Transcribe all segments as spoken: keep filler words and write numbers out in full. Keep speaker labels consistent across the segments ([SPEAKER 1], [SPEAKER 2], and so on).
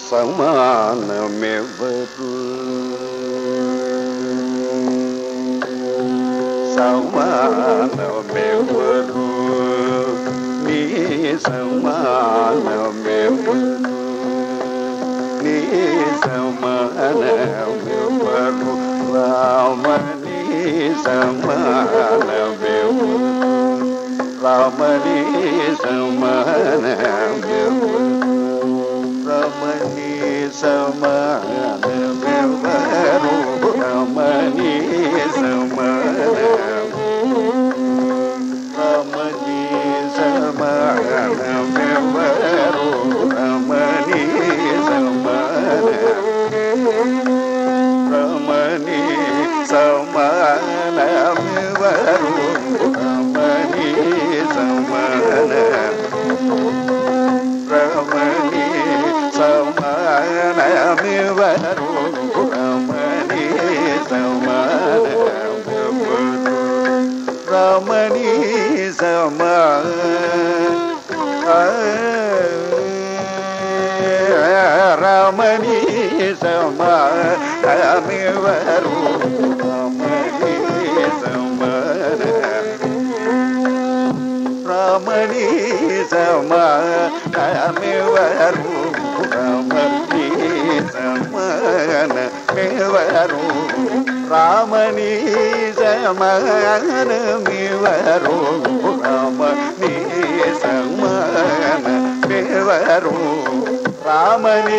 [SPEAKER 1] సమానమెవరు సమానమెవరు నీ సమానమెవరు నీ సమానమెవరు రామ నీ సమానమెవరు రామ నీ సమానమెవరు రమణీ సమానమెవరు రమణీ సమానమెవరు రమణీ సమానమెవరు రమణీ సమానమెవరు రమణీ సమానమెవరు రమణీ సమానమెవరు రమణీ సమానమెవరు రమణీ సమానమెవరు రమణీ సమాన రమణీ సమానమెవరు రమణీ సమాన రమణీ సమానమెవరు రమణీ సమానమెవరు రామణీ సమానమెవరు రమణీ సమానమెవరు రామణీ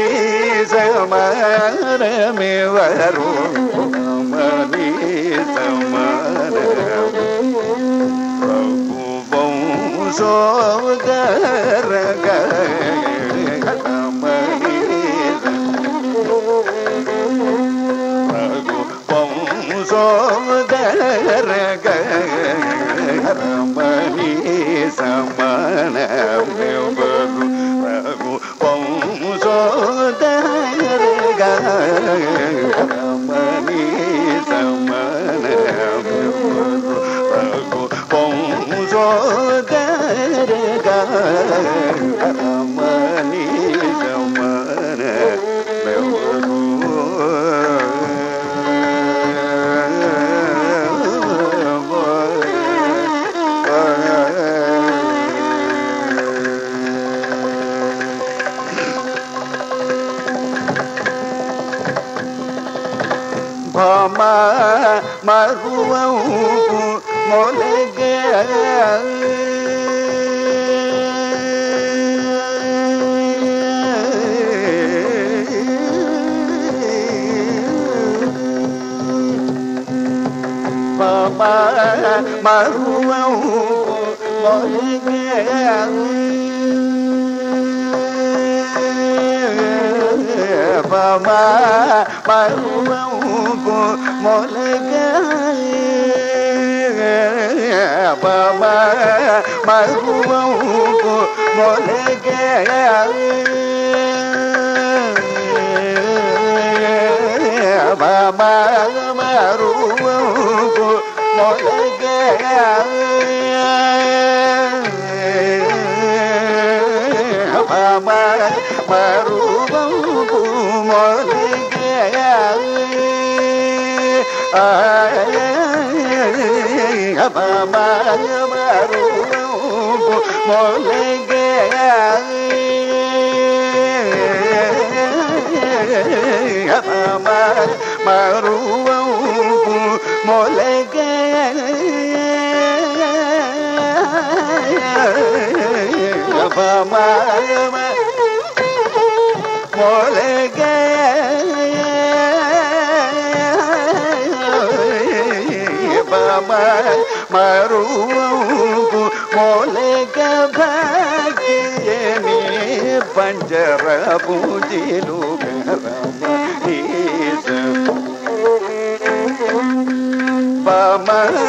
[SPEAKER 1] సమానమెవరు రమణీ సమానమెవరు సోదర రమణీ సోదర రమణీ సమానమెవరు సోదర రమణీ సమానమెవరు సోదర రమణీ సమానమెవరు భమ మరువవు మొలగే భమ మరువవు మొలగే భమ మరువవు మొలగే భమ మరువవు మొలగే భమ మరువవు మొలగే భమ మరువవు మొలగే భమ మరువవు మొలగే భమ మరువవు మొలగే భమ మొలగే భమ మరువవు మొలగే భాగ్యని పంజరపు జిలు రమణీ భమ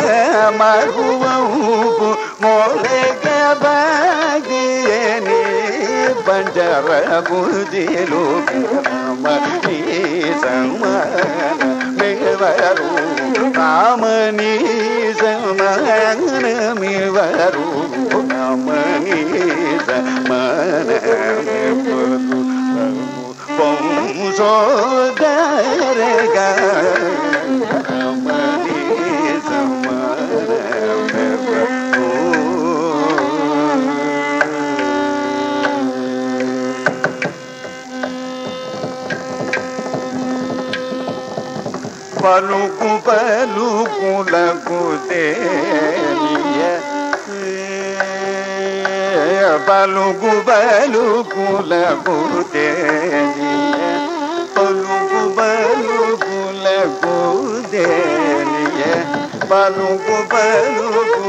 [SPEAKER 1] మరువవు మొలగే భాగ్యని పంజరపు జిలు రమణీ సమానమెవరు రామణీ సమానమెవరు రమణీ సమానమెవరు சோதரக மணி சமர பலுக்கு பலுக்குலகு தேனிய பலுக்கு பலுக்குலகு தேனிய பலுக்கு பலுக்குலகு தேனிய பலுக்கு பலுக்கு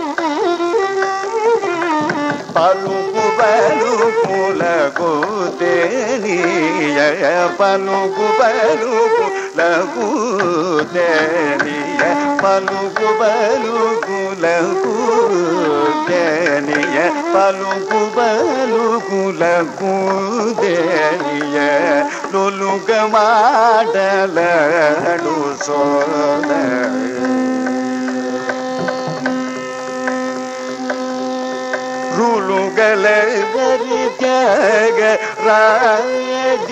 [SPEAKER 1] பலுக்கு பலுக்குலகு தேனிய பலுக்கு பலுக்கு லகு தேனிய பலுகு பலுகு லகு தேனிய பலுகு பலுகு லகு தேனிய லுலுக மாடலடு சோத ருலுகலை வரித்யாக ராஜ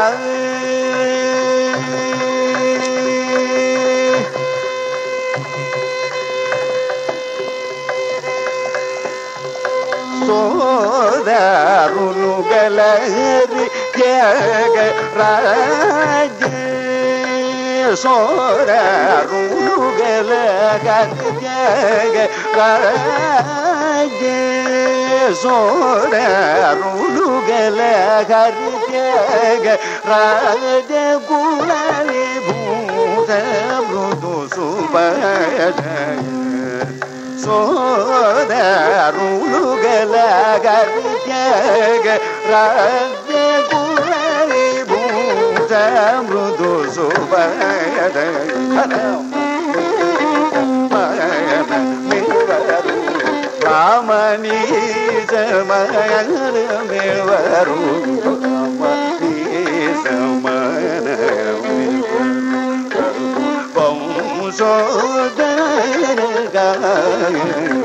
[SPEAKER 1] சோதருலுகலரி ஜக ராஜ சோதருலுகலரி ஜக ராஜ சோதருலுகலரி ஜக ராஜ குலவி பூத மிருது சுபஜ சோதருலுகலகரித்யக ராஜ குலவி பூத மிருது சுபயத ராமணி சமயரு ராமணி சமன சோதரக